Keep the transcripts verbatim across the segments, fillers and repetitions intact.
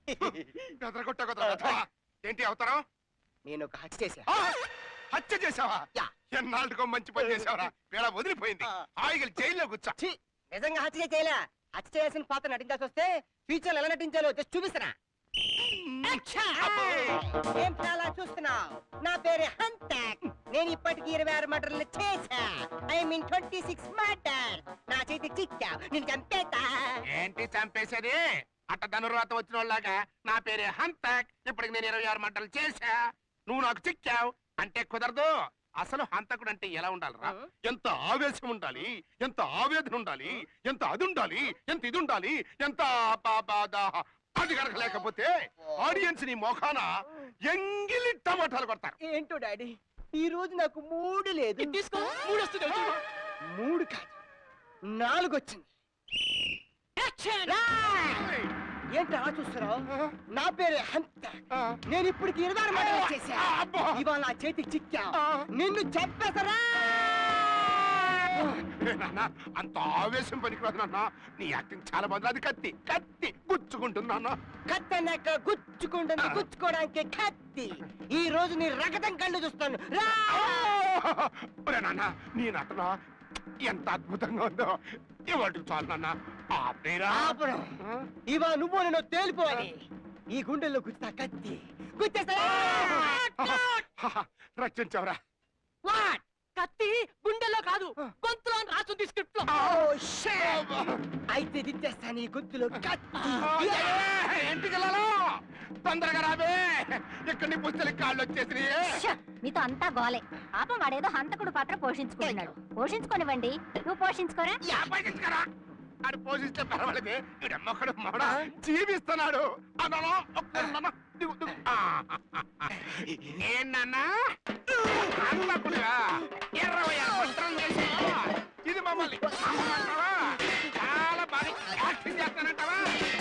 ఏంటి అవుతారా? నేను ఒక హత్య చేశా. హత్య చేసావా? ఎన్నాళ్ళకో మంచి పని చేసావరా? వేళ వదిలిపోయింది. హాయిగా జైల్లో కూర్చో. నిజంగా హత్య చేయలే. హత్య చేయాల్సిన పాత్ర నటించాల్సి వస్తే ఫ్యూచర్ ఎలా నటించాలో జస్ట్ చూపిస్తారా? ఏం చాలా చూస్తున్నావు? నా పేరు హంతక్. నేను ఇప్పటికి ఇరవై ఆరు మర్డర్లు చేశా. I mean twenty six murder. నా చేతి చిక్కా నేను చంపేతా. ఏంటి చంపేసేది? అట్ట ధనుర్వాత వచ్చిన వాళ్ళగా నా పేరే హంతక్. ఇప్పటికి నేను ఇరవై ఆరు మర్డర్లు చేశా. నువ్వు నాకు చిక్కావు అంటే కుదరదు. అసలు హంతకుడు అంటే ఎలా ఉండాలిరా? ఎంత ఆవేశం ఉండాలి, ఎంత ఆవేదన ఉండాలి, ఎంత అది ఉండాలి, ఎంత ఇది ఉండాలి, ఎంత అది కనుక లేకపోతే ఆడియన్స్ ని మోఖాన ఎంగిలి టమాటాలు కొడతారు. ఏంటో డాడీ ఈ రోజు నాకు మూడు లేదు. తీసుకో. మూడు వస్తుంది. మూడు కాదు నాలుగు వచ్చింది. ఏంటి అలా చూస్తున్నావు? నా పేరే హంత. నేను ఇప్పటికి ఇరవై ఆరు మర్డర్లు చేశా. ఇవాళ నా చేతికి చిక్కా. నిన్ను చంపేసరా? అంత ఆవేశం పనికిరాదు నాన్న. నీ యాక్టింగ్ చాలా బాగుంది. అది కత్తి కత్తి గుచ్చుకుంటున్నా. కత్తి అన్నాక గుచ్చుకుంటుంది. గుచ్చుకోవడానికి కత్తి. ఈ రోజు నీ రగతం కళ్ళు చూస్తాను. నాన్న నీ నటన ఎంత అద్భుతంగా ఉందో. ఇవాటి చాలు నాన్న. ఇవా నువ్వు నేను తేలిపోవాలి. ఈ గుండెల్లో గుచ్చుతా కత్తి. గుచ్చేస్తా. రక్షించవరా? కత్తి గుండెల్లో కాదు గొంతులో రాస్తుంది స్క్రిప్ట్ లో. అయితే దిచ్చేస్తాను ఈ గొంతులో కత్తి. ఎంటికలలో తొందరగా రాబే. ఇక్కడ నీ పుస్తల కాళ్ళు వచ్చేసి. మీతో అంతా గోలే. పాపం వాడేదో హంతకుడు పాత్ర పోషించుకుంటున్నాడు. పోషించుకోనివ్వండి. నువ్వు పోషించుకోరా? పోషించుకోరా? అది పోషిస్తే పర్వాలేదే. ఇడమ్మొక్కడు మడ జీవిస్తున్నాడు. ఏంటన్నా హంతకుడుగా ఇరవై ఆరు సంవత్సరాలు చేసి ఇది మమ్మల్ని చాలా బాగా యాక్టింగ్ చేస్తానంటావా?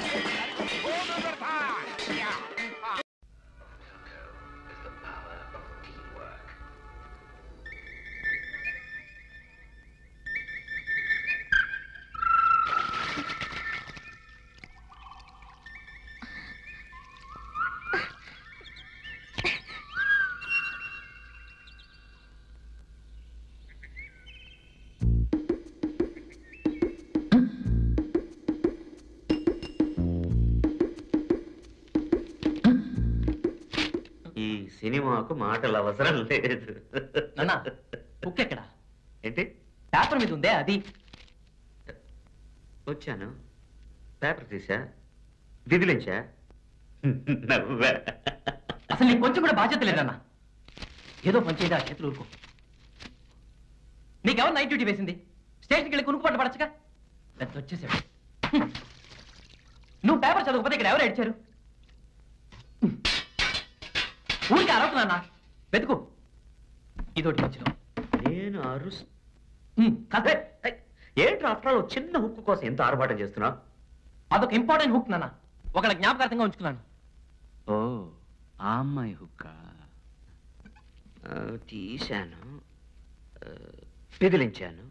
సినిమాకు మాటలు అవసరం లేదు. బుక్ ఎక్కడ? ఏంటి? పేపర్ మీద ఉందే అది. వచ్చాను, పేపర్ తీసా, దిదిలించా. నవ్వా. అసలు నీకు కొంచెం కూడా బాధ్యత లేదన్నా. ఏదో పని చేయదా చేతులు ఊరుకో. నీకెవరు నైట్ డ్యూటీ వేసింది? స్టేషన్కి వెళ్ళి కునుకు పట్టు పడచ్చుగా. పెద్ద వచ్చేసాడు. నువ్వు పేపర్ చదవకపోతే ఇక్కడ ఎవరు ఏడ్చారు? ఊరికి అరవుతున్నా. వెతుకు. ఇదోటి మధ్యలో నేను అరుస్ ఏంటి ఆఫ్టర్ చిన్న హుక్ కోసం ఎంత ఆర్భాటం చేస్తున్నా? అదొక ఇంపార్టెంట్ హుక్ నాన్న. ఒకళ్ళ జ్ఞాపకార్థంగా ఉంచుకున్నాను. ఓ ఆ అమ్మాయి హుక్ తీశాను, పిదిలించాను.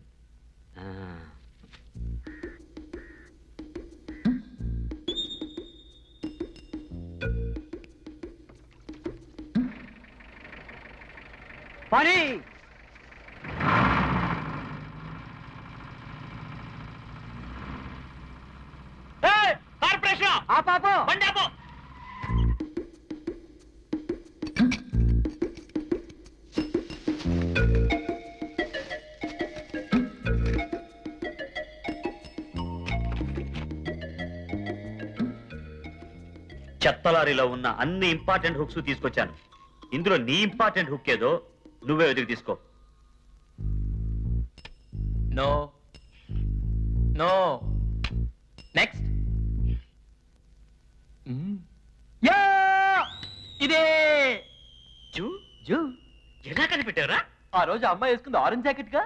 పని కార్పొరేషన్ ఆపాపో. బండి ఆపో. చెత్తలారీలో ఉన్న అన్ని ఇంపార్టెంట్ హుక్స్ తీసుకొచ్చాను. ఇందులో నీ ఇంపార్టెంట్ హుక్ ఏదో నువ్వే వెతికి తీసుకో. No no. నెక్స్ట్. ఇదే జూ జూ ఎలా కనిపెట్టారా? ఆ రోజు అమ్మాయి వేసుకుంది ఆరెంజ్ జాకెట్ గా.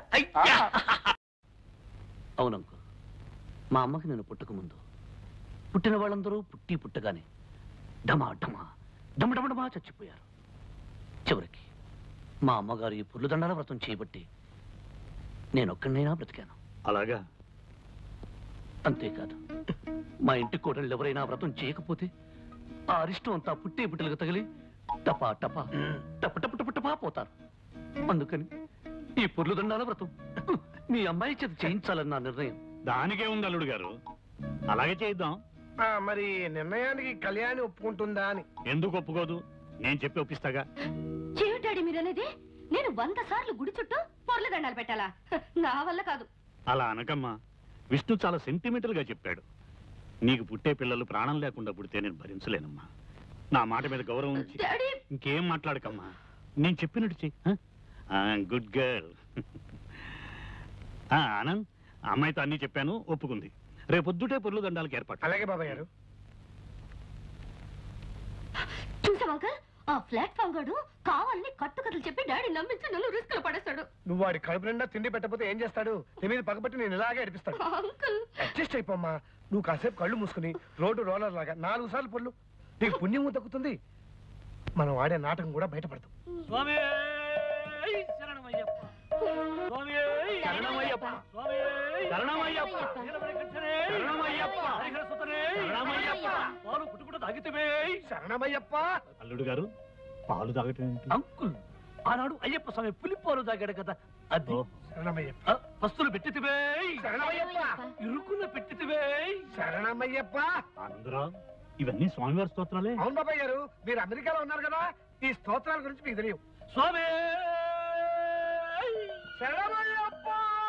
అవునంకు, మా అమ్మకి నేను పుట్టక ముందు పుట్టిన వాళ్ళందరూ పుట్టి పుట్టగానే డమా డమా డమడమడమా చచ్చిపోయారు. చివరికి మా అమ్మగారు ఈ పుర్లుదండాల వ్రతం చేయబట్టి నేనొక్కడినైనా బ్రతికాను. అలాగా? అంతేకాదు, మా ఇంటి కోడళ్ళు ఎవరైనా వ్రతం చేయకపోతే ఆ అరిష్టం అంతా పుట్టే పుట్టలకు తగిలి టపా టపా టప టప టప టపా పోతారు. అందుకని ఈ పొర్లు దండాల వ్రతం మీ అమ్మాయి చేత చేయించాలని నా నిర్ణయం. దానికే ఉంది అల్లుడు గారు, అలాగే చేద్దాం. మరి నిర్ణయానికి కళ్యాణి ఒప్పుకుంటుందా అని. ఎందుకు ఒప్పుకోదు? నేను చెప్పి ఒప్పిస్తాగా. ఏమిటాడి మీరనేది? నేను వంద సార్లు గుడి చుట్టూ పొర్ల దండాలు పెట్టాలా? నా వల్ల కాదు. అలా అనకమ్మా, విష్ణు చాలా సెంటిమెంటల్ గా చెప్పాడు. నీకు పుట్టే పిల్లలు ప్రాణం లేకుండా పుడితే నేను భరించలేనమ్మా. నా మాట మీద గౌరవం ఉంచి ఇంకేం మాట్లాడకమ్మా, నేను చెప్పినట్టు చెయ్యి. Good girl. ఆనంద్, అమ్మాయితో అన్ని చెప్పాను, ఒప్పుకుంది. రేపొద్దుటే పొర్లు దండాలకు ఏర్పాటు. అలాగే బాబాయ్ గారు. చూసావా అంకల్, ఆ ప్లాట్ఫామ్ గాడు కావాలని కట్టు కథలు చెప్పి డాడీ నమ్మించి నన్ను రిస్క్ లో పడేస్తాడు. నువ్వు వాడి కడుపు నిండా తిండి పెట్టకపోతే ఏం చేస్తాడు? నీ మీద పగబట్టి నేను ఇలాగే అడిపిస్తాడు. Uncle adjust అయిపోమ్మా. నువ్వు కాసేపు కళ్ళు మూసుకుని రోడ్డు రోలర్ లాగా నాలుగు సార్లు పొల్లు, నీకు పుణ్యము దక్కుతుంది. మనం ఆడే నాటకం కూడా బయటపడతాం. శరణమయ్యప్ప. అల్లుడు గారు, పాలు తాగటం అంకుల్, ఆనాడు అయ్యప్ప స్వామి పులిపోలు తాగాడు కదా, అది. శరణమయ్యప్ప. పస్తులు పెట్టితివే, శరణమయ్యప్ప. ఇరుకున్న పెట్టితివే. శరణమయ్యప్ప. ఆనందరావు, ఇవన్నీ స్వామివారి స్తోత్రాలే. అవును బాబాయ్ గారు, మీరు అమెరికాలో ఉన్నారు కదా, ఈ స్తోత్రాల గురించి మీకు తెలియవు. స్వామి శరణమయ్యప్ప.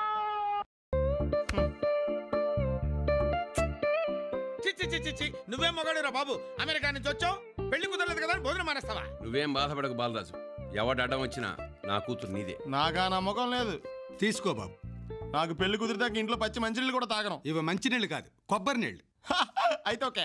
చిచ్చి చిచ్చి చి నువ్వేం మొగాడురా బాబు? అమెరికా నుంచి వచ్చావు, పెళ్లి కుదరలేదు కదా భోజనం మానేస్తావా? నువ్వేం బాధపడకు బాలరాజు, ఎవడు అడ్డం వచ్చినా నా కూతురు నీదే. నాకా నమ్మకం లేదు. తీసుకో బాబు, నాకు పెళ్లి కుదిరితే ఇంట్లో పచ్చి మంచినీళ్ళు కూడా తాగను. ఇవి మంచినీళ్ళు కాదు, కొబ్బరి నీళ్ళు. అయితే ఓకే.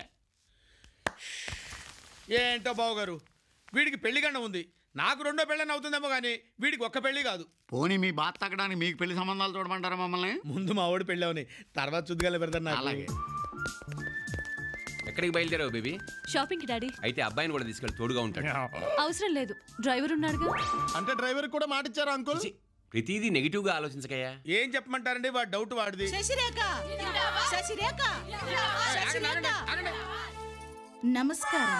ఏంటో బాబు గారు, వీడికి పెళ్లి గండ ఉంది, నాకు రెండో పెళ్ళని అవుతుందేమో కానీ వీడికి ఒక్క పెళ్లి కాదు. పోనీ మీ బాధ తగ్గడానికి మీకు పెళ్లి సంబంధాలు చూడమంటారా మమ్మల్ని? ముందు మా ఓడి పెళ్ళి అవని, తర్వాత చుద్దుగాల పెడతాను. అలాగే. ఎక్కడికి బయలుదేరావు బేబీ? షాపింగ్ కి డాడీ. అయితే అబ్బాయిని కూడా తీసుకెళ్ళి తోడుగా ఉంటాడు. అవసరం లేదు, డ్రైవర్ ఉన్నాడుగా. అంటే డ్రైవర్ కూడా మాట ఇచ్చారా అంకుల్? ప్రతిదీ నెగిటివ్ గా ఆలోచించకయ్యా. ఏం చెప్పమంటారండి, వాడు డౌట్ వాడిది. శశిరేఖ, శశిరేఖ, శశిరేఖ. నమస్కారం.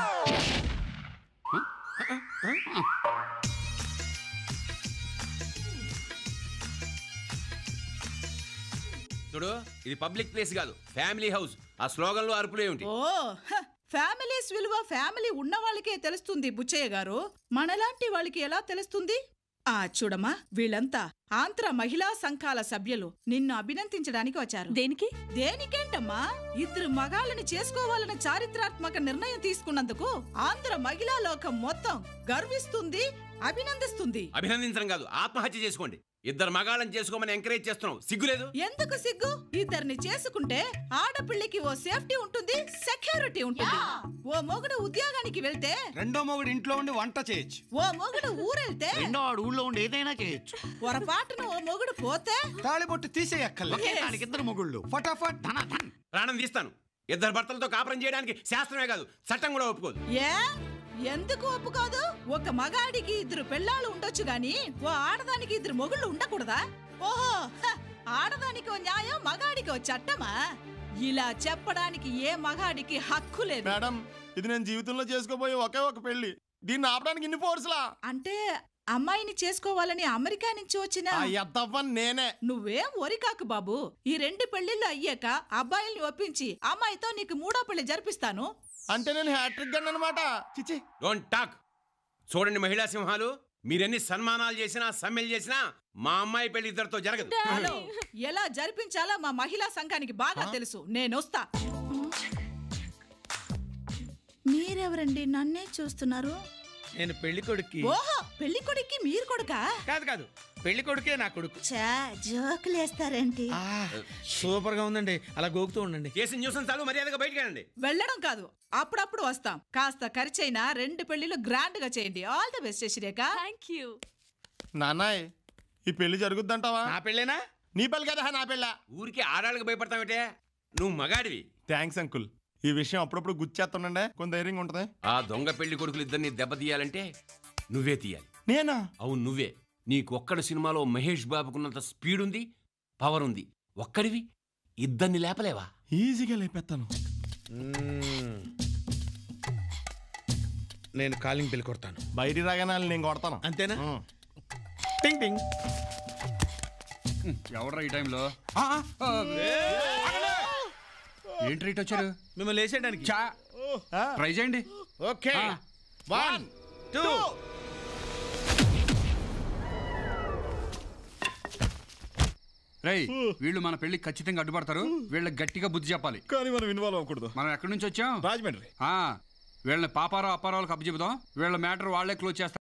చూడు, ఇది పబ్లిక్ ప్లేస్ కాదు, ఫ్యామిలీ హౌస్. ఆ స్లోగన్ లో అరుపులు ఏమిటి? ఓ ఫ్యామిలీస్ విలువ ఫ్యామిలీ ఉన్న వాళ్ళకే తెలుస్తుంది బుచ్చయ్య గారు, మనలాంటి వాళ్ళకి ఎలా తెలుస్తుంది? ఆ చూడమ్మా, వీళ్ళంతా ఆంధ్ర మహిళా సంఘాల సభ్యులు నిన్ను అభినందించడానికి వచ్చారు. దేనికి? దేనికేంటమ్మా, ఇద్దరు మగాళ్ళని చేసుకోవాలన్న చారిత్రాత్మక నిర్ణయం తీసుకున్నందుకు ఆంధ్ర మహిళా లోకం మొత్తం గర్విస్తుంది, అభినందిస్తుంది. అభినందించడం కాదు, ఆత్మహత్య చేసుకోండి. ఇద్దరు మగాళ్ళని చేసుకోమని ఎంకరేజ్ చేస్తున్నావు, సిగ్గులేదు? ఎందుకు సిగ్గు? ఇద్దరిని చేసుకుంటే ఆడపిల్లకి ఓ సేఫ్టీ ఉంటుంది, సెక్యూరిటీ ఉంటుంది. ఓ మొగుడు ఉద్యోగానికి వెళ్తే రెండో మొగుడు ఇంట్లో ఉండి వంట చేయొచ్చు. ఓ మొగుడు ఊరెళ్తే రెండో వాడు ఊళ్ళో ఉండి ఏదైనా చేయొచ్చు. పొరపాటున ఓ మొగుడు పోతే తాళిబొట్టు తీసేయక్కర్లేదు. దానికి ఇద్దరు మొగుళ్ళు ఫటాఫట్ ధన ధన్. ప్రాణం తీస్తాను. ఇద్దరు భర్తలతో కాపురం చేయడానికి శాస్త్రమే కాదు, చట్టం కూడా ఒప్పుకోదు. ఏ ఎందుకు ఒప్పుకోదు? ఒక మగాడికి ఇద్దరు పెళ్ళాలు ఉండొచ్చు గాని ఓ ఆడదానికి ఇద్దరు మొగుళ్ళు ఉండకూడదా? ఓహో, ఆడదానికి ఓ న్యాయం, మగాడికి ఓ చట్టమా? ఇలా చెప్పడానికి ఏ మగాడికి హక్కు లేదు. మేడం, ఇది నేను జీవితంలో చేసుకోబోయే ఒకే ఒక పెళ్లి, దీన్ని ఆపడానికి ఇన్ని ఫోర్స్లా? అంటే అమ్మాయిని చేసుకోవాలని అమెరికా నుంచి వచ్చిన నేనే. నువ్వేం ఒరికాకు బాబు, ఈ రెండు పెళ్లిళ్ళు అయ్యాక అబ్బాయిల్ని ఒప్పించి అమ్మాయితో నీకు మూడో పెళ్లి జరిపిస్తాను. అంటే నేను హ్యాట్రిక్ గన్ అన్నమాట. చిచి, డోంట్ టాక్. చూడండి మహిళా సింహాలు, మీరెన్ని సన్మానాలు చేసినా సమ్మెలు చేసినా మా అమ్మాయి పెళ్లి ఇద్దరితో జరగదు. ఎలా జరిపించాలో మా మహిళా సంఘానికి బాగా తెలుసు, నేనొస్తా. మీరెవరండి నన్నే చూస్తున్నారు? నేను పెళ్లి కొడుక్కి. ఓహో, పెళ్లి కొడుక్కి మీరు కొడుకా? కాదు కాదు, పెళ్లి కొడుకే నా కొడుకు. చా జోకులేస్తారేంటి? సూపర్ గా ఉందండి, అలా గోకుతూ ఉండండి. చేసిన న్యూసెన్స్ చాలు, మర్యాదగా బయటికి వెళ్ళండి. వెళ్ళడం కాదు, అప్పుడప్పుడు వస్తాం. కాస్త ఖర్చైనా రెండు పెళ్లిలు గ్రాండ్ గా చేయండి. All the best Sasirekha. Thank you. నాన్నాయ్, ఈ పెళ్లి జరుగుద్దంటావా? నా పెళ్ళేనా? నీ పెళ్లి కదా నా పెళ్ళ. ఊరికి ఆడాళ్ళకి భయపడతావేటే, నువ్వు మగాడివి. థ్యాంక్స్ అంకుల్, ఈ విషయం అప్పుడప్పుడు గుర్చేస్తుండే కొంత ధైర్యంగా ఉంటది. ఆ దొంగ పెళ్లి కొడుకులు ఇద్దరిని దెబ్బతీయాలంటే నువ్వే తీయాలి. నేనా? అవును నువ్వే. నీకొక్కడ సినిమాలో మహేష్ బాబుకున్నంత స్పీడ్ ఉంది, పవర్ ఉంది. ఒక్కడివి ఇద్దరిని లేపలేవా? ఈజీగా లేపేస్తాను. నేను కాలింగ్ బిల్ కొడతాను. బయటి రాగానే నేను కొడతాను. అంతేనా? టింగ్ టింగ్. ఎవడ్రా ఈ టైంలో? ఏంటి రేట్ వచ్చారు? మిమ్మల్ని వేసేయడానికి. ట్రై చేయండి. Okay, one two. రేయ్, వీళ్ళు మన పెళ్లి ఖచ్చితంగా అడ్డుపడతారు. వీళ్ళకి గట్టిగా బుద్ధి చెప్పాలి. కానీ మనం ఇన్వాల్వ్ అవ్వకూడదు. మనం ఎక్కడి నుంచి వచ్చాం? రాజమండ్రి. వీళ్ళని పాపారావు అప్పారావులకు అప్పచెబుదాం. వీళ్ళ మ్యాటర్ వాళ్లే క్లోజ్ చేస్తారు.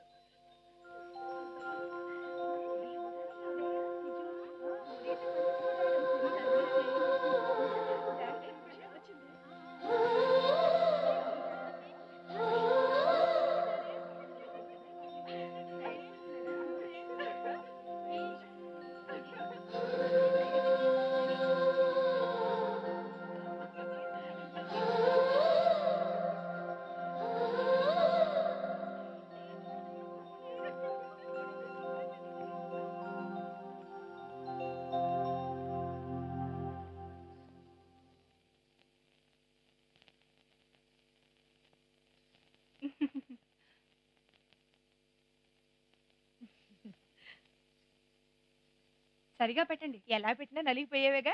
సరిగా పెట్టండి. ఎలా పెట్టినా నలిగిపోయేవేగా.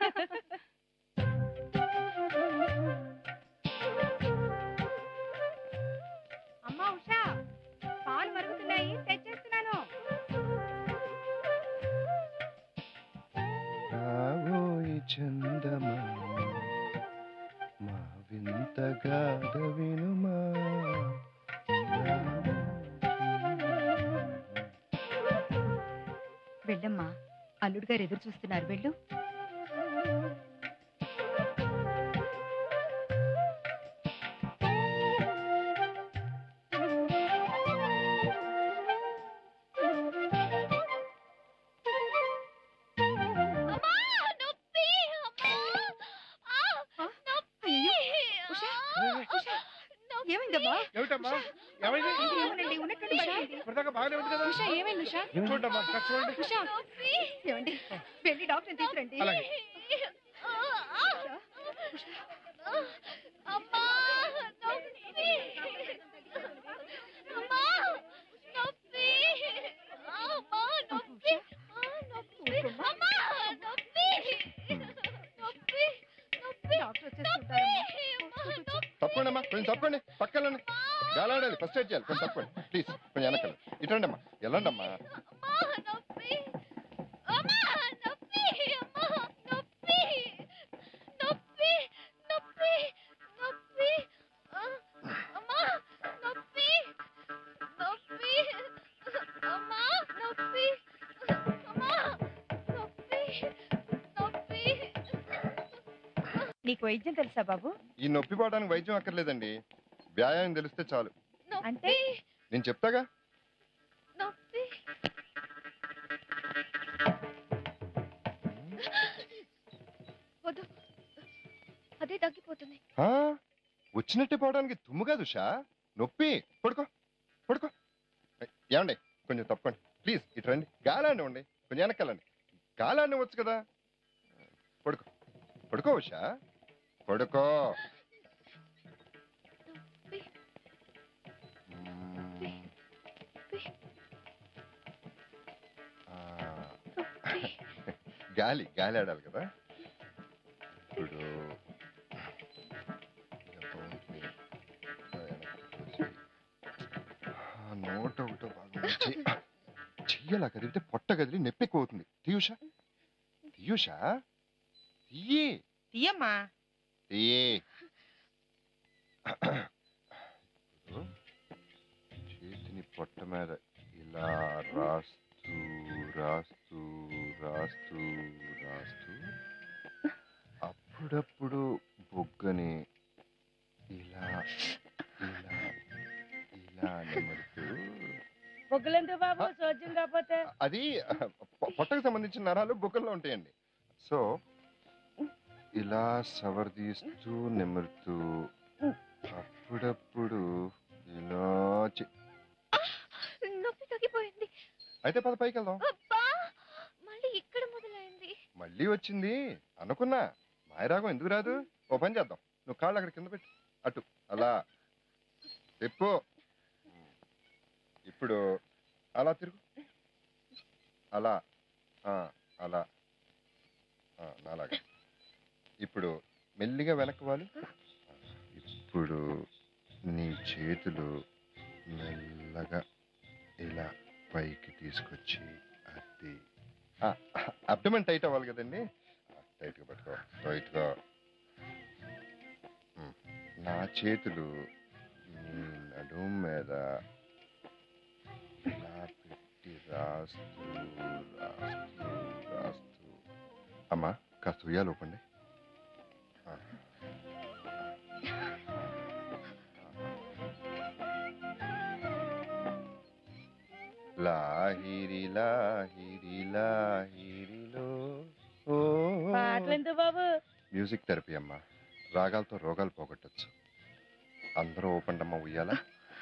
అమ్మా ఉషా, పాలు మరుగుతున్నాయి, తెచ్చేస్తున్నాను. రావోయి చందమా మా వింతగా వినుమా. వెళ్ళమ్మా, అల్లుడు గారు ఎదురు చూస్తున్నారు. వెళ్ళు. ఏమైందమ్మా? ఏమిటమ్మా? ఏమనండి, ఉన్నట్టుండి పడండి. బాగానే ఉంది కదా. ఉషా, ఏమైంది ఉషా? చూడమ్మా, చూడండి. ఉషా, ఏమండి, వెళ్ళి డాక్టర్ని తీసుకురండి. అలాగే. తప్పండి అమ్మా, కొంచెం తప్పండి. పక్కన గాలాడాలి, ఫస్ట్ ఎయిడ్ చేయాలి. కొంచెం తప్పండి ప్లీజ్. కొంచెం వెనకాల ఇటండి అమ్మా. వెళ్ళండి అమ్మా. నీకు వైద్యం తెలుసా బాబు? ఈ నొప్పి పోవడానికి వైద్యం అక్కర్లేదండి, వ్యాయామం తెలిస్తే చాలు. అంటే నేను చెప్తాగా. వద్దు, అదే తగ్గిపోతుంది. ఆ, వచ్చినట్టే పోవడానికి తుమ్ము కాదు ఉషా, నొప్పి. పడుకో పడుకో. ఏమండి, కొంచెం తప్పండి ప్లీజ్. ఇటు రండి, గాలాండి ఉండి. కొంచెం వెనకాలండి, గాలాండి వచ్చు కదా. పడుకో పడుకో ఉషా, పడుకో. గాలి గాలి ఆడాలి కదా. ఇప్పుడు నోట ఒకటో బాగా చెయ్యాల కదిలితే పొట్ట కదిలి నొప్పి ఎక్కువ అవుతుంది. తీయుషా తీయుషా తీయే తీయమ్మా తీయే. చేతిని పొట్ట మీద ఇలా రాస్తూ రాస్తూ రాస్తూ రాస్తూ అప్పుడప్పుడు బొగ్గని ఇలా ఇలా ఇలా నెమరుతూ. బొగ్గలెందుకు బాబు, సోద్యం కాకపోతే? అది పొట్టకు సంబంధించిన నరాలు బొగ్గల్లో ఉంటాయండి. సో ఇలా సవర్దీస్తూ నెమరుతూ అప్పుడప్పుడు ఇలా. నొప్పి తగ్గిపోయింది. అయితే పద పైకి వెళ్దాం. మళ్ళీ ఇక్కడ మొదలైంది. మళ్ళీ వచ్చింది అనుకున్నా. మాయరాగం ఎందుకు రాదు? ఓ పని చేద్దాం, నువ్వు కాళ్ళు అక్కడ కింద పెట్టి అటు అలా తిప్పు. ఇప్పుడు అలా తిరుగు. అలా ఆ, అలా ఆ, అలాగా. ఇప్పుడు మెల్లిగా వెనక్కి వాలి. ఇప్పుడు నీ చేతులు మెల్లగా ఇలా పైకి తీసుకొచ్చి అది అబ్డమన్ టైట్ అవ్వాలి కదండి. టైట్గా పట్టుకో. టైట్గా. నా చేతులు నీ నడుము మీద ఇలా పెట్టి రాస్తూ రాస్తూ రాస్తూ. అమ్మా కాస్త ఉయ్యాలు ఊపండి. లాహిరి లాహిరి లాహిరిలో. పాటలేంటి బాబు? మ్యూజిక్ థెరపీ అమ్మా. రాగాలతో రోగాలు పోగొట్టచ్చు. అందరూ ఓపెన్ అమ్మా ఉయ్యాలా.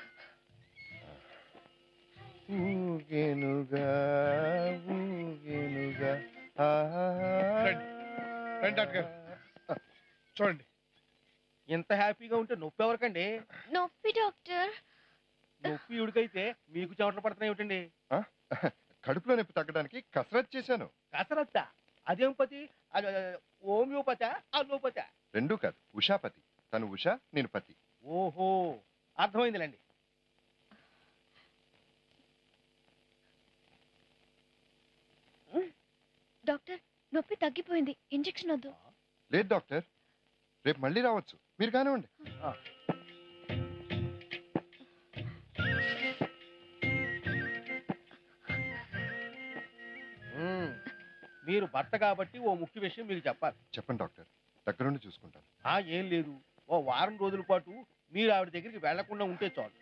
ఊగేనుగా ఊగేనుగా. చూడండి, ఎంత హ్యాపీగా ఉంటే నొప్పి ఎవరికండి? నొప్పి డాక్టర్. నొప్పి ఉడికైతే మీకు చెమటలు పడుతున్నాయి ఏమిటండి? కడుపులో నొప్పి తగ్గడానికి కసరత్ చేశాను. కసరత్తా? అదేం పతి? Homeopathy allopathy? రెండూ కాదు, ఉషాపతి. తను ఉషా, నేను పతి. ఓహో, అర్థమైందిలేండి. డాక్టర్ నొప్పి తగ్గిపోయింది, ఇంజెక్షన్ వద్దు. లేదు డాక్టర్, రేపు మళ్ళీ రావచ్చు, మీరు కానివ్వండి. మీరు భర్త కాబట్టి ఓ ముఖ్య విషయం మీకు చెప్పాలి. చెప్పండి డాక్టర్, దగ్గరుండి చూసుకుంటాను. ఆ ఏం లేదు, ఓ వారం రోజుల పాటు మీరు ఆవిడ దగ్గరికి వెళ్లకుండా ఉంటే చాలు.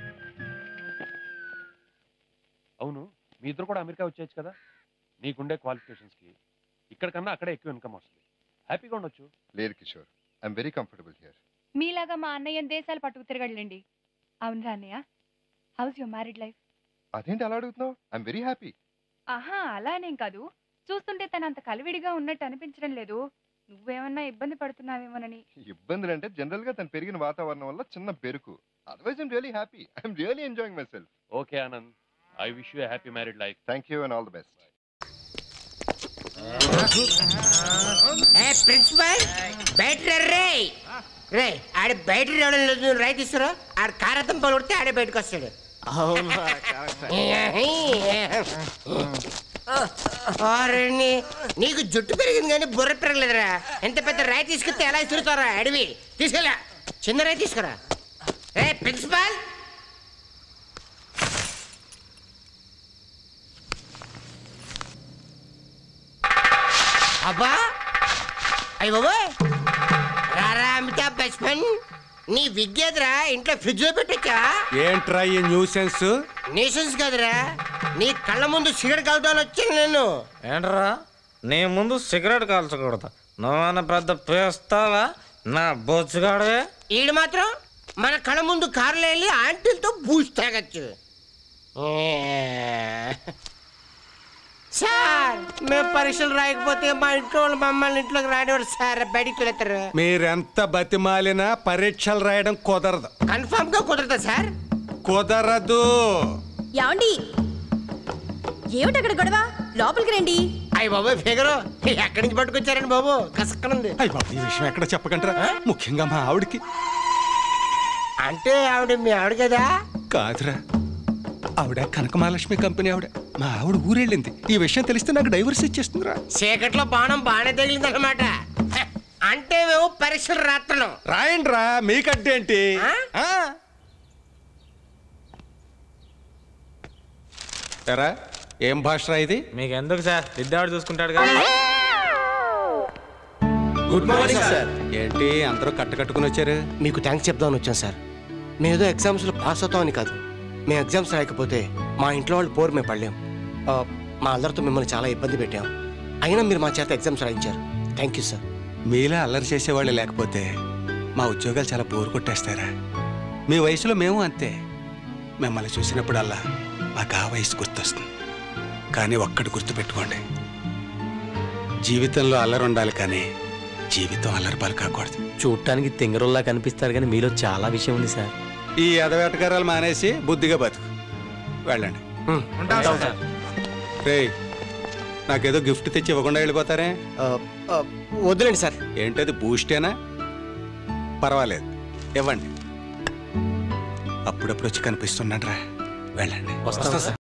అవును, మీ ఇద్దరు కూడా అమెరికా వచ్చేయచ్చు కదా. నీకుండే క్వాలిఫికేషన్స్ కి ఇక్కడ కన్నా అక్కడే ఎక్కువ ఇన్కమ్ వస్తుంది. హ్యాపీగా ఉండొచ్చు. లేదు Kishore, I'm very comfortable here. మీలాగా మా అన్నయ్య దేశాలు పట్టుకు తిరగడండి. అవునరా అన్నయ్య? How's your married life? అదేంటి అలా అడుగుతున్నావు? I'm very happy. ఆహా, అలానేం కాదు. చూస్తుంటే తను అంత కలివిడిగా ఉన్నట్టు అనిపించడం లేదు. నువ్వేమన్నా ఇబ్బంది పడుతున్నావేమోనని. ఇబ్బందులు అంటే జనరల్ గా తను పెరిగిన వాతావరణం వల్ల చిన్న బెరుకు. Otherwise I'm really happy. I'm really enjoying myself. Okay Anand, I wish you happy married life. Thank you and all the best. Principal బయట రే రే ఆడ బయట రావడం రై తీసుకురా. ఆడ కారతం పలు కొడితే ఆడే బయటకు వస్తాడు. నీకు జుట్టు పెరిగింది కానీ బుర్ర పెరగలేదురా. ఎంత పెద్ద రాయి తీసుకొస్తే ఎలా తిరుగుతారా అడవి. తీసుకెళ్ళా, చిన్న రాయి తీసుకురా. రే ప్రిన్సిపాల్, అబ్బా అయ్య బాబోయ్, రారా అమితాబ్ బచ్చన్, నీ విగ్గేదిరా ఇంట్లో ఫ్రిడ్జ్ లో పెట్టొచ్చా? ఏంట్రా ఈ న్యూసెన్స్? న్యూసెన్స్ కదరా, నీ కళ్ళ ముందు సిగరెట్ కాల్తాను వచ్చాను నేను. ఏంట్రా నీ ముందు సిగరెట్ కాల్చకూడదు, నువ్వన్న పెద్ద పేస్తావా నా బొచ్చుగాడే? ఈడు మాత్రం మన కళ్ళ ముందు కారులో వెళ్ళి ఆంటీలతో బూస్ట్ తాగచ్చు. సార్ మేము పరీక్షలు రాయకపోతే మా ఇంట్లో వాళ్ళు మమ్మల్ని ఇంట్లోకి రానివారు సార్, బయటికి వెళ్తారు. మీరెంత బతిమాలినా పరీక్షలు రాయడం కుదరదు. కన్ఫర్మ్ గా కుదరదా సార్? కుదరదు. ఏమండి, ఏమిటి అక్కడ గొడవ? లోపలికి రండి. అయ్య బాబు ఫిగరు ఎక్కడి నుంచి పట్టుకొచ్చారండి బాబు? కసక్కనుంది. అయ్య బాబు, ఈ విషయం ఎక్కడ చెప్పకంటారా, ముఖ్యంగా మా ఆవిడకి. అంటే ఆవిడ మీ ఆవిడ కదా? కాదురా, ఆవిడ కనకమహాలక్ష్మి కంపెనీ ఆవిడ. మా ఆవిడ ఊరెళ్ళింది. ఈ విషయం తెలిస్తే నాకు డైవర్స్ ఇచ్చేస్తుందిరా. చీకట్లో బాణం బాగానే తగిలింది అనమాట. అంటే మేము పరీక్షలు రాత్రను రాయండి రా, మీకడ్డేంటి? ఎరా ఏం భాష రా ఇది? మీకు ఎందుకు సార్, విద్యావాడు చూసుకుంటాడు కదా. Good morning sir. ఏంటి అందరూ కట్టకట్టుకుని వచ్చారు? మీకు థ్యాంక్స్ చెప్దామని వచ్చాం సార్. మేము ఏదో ఎగ్జామ్స్లో పాస్ అవుతామని కాదు, మేము ఎగ్జామ్స్ రాయకపోతే మా ఇంట్లో వాళ్ళు పోరు మేము పడలేం. మా అందరితో మిమ్మల్ని చాలా ఇబ్బంది పెట్టాం, అయినా మీరు మా చేత ఎగ్జామ్స్ రాయించారు. Thank you sir. మీలా అల్లరి చేసేవాళ్ళు లేకపోతే మా ఉద్యోగాలు చాలా బోరు కొట్టేస్తారా. మీ వయసులో మేము అంతే. మిమ్మల్ని చూసినప్పుడల్లా మాకు ఆ వయసు గుర్తొస్తుంది. కానీ ఒక్కటి గుర్తుపెట్టుకోండి, జీవితంలో అల్లరి ఉండాలి కానీ జీవితం అల్లరిపాలు కాకూడదు. చూడటానికి తింగరుల్లా కనిపిస్తారు కానీ మీలో చాలా విషయం ఉంది సార్. ఈ ఎదవేటకారాలు మానేసి బుద్ధిగా బతుకు వెళ్ళండి రే నాకేదో గిఫ్ట్ తెచ్చి ఇవ్వకుండా వెళ్ళిపోతారే వద్దులేండి సార్. ఏంటది బూస్టేనా? పర్వాలేదు ఇవ్వండి. అప్పుడప్పుడు వచ్చి కనిపిస్తున్నాడు రా. వెళ్ళండి. వస్తా సార్.